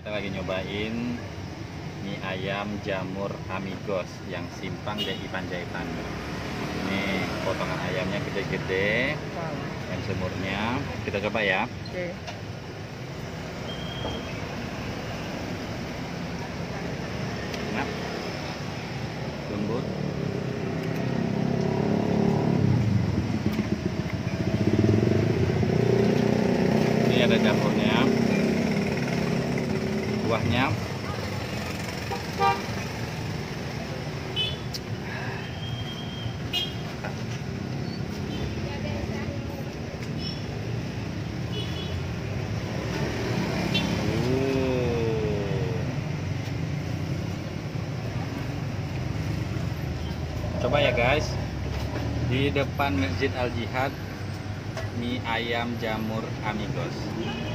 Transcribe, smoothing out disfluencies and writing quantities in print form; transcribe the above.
Kita lagi nyobain mie ayam jamur amigos yang simpang DI Panjaitan. Ini potongan ayamnya gede-gede, yang semurnya. Kita coba ya. Oke. Enak, lembut. Ini ada jamurnya, buahnya. Coba ya guys, di depan Masjid Al Jihad, mie ayam jamur amigos.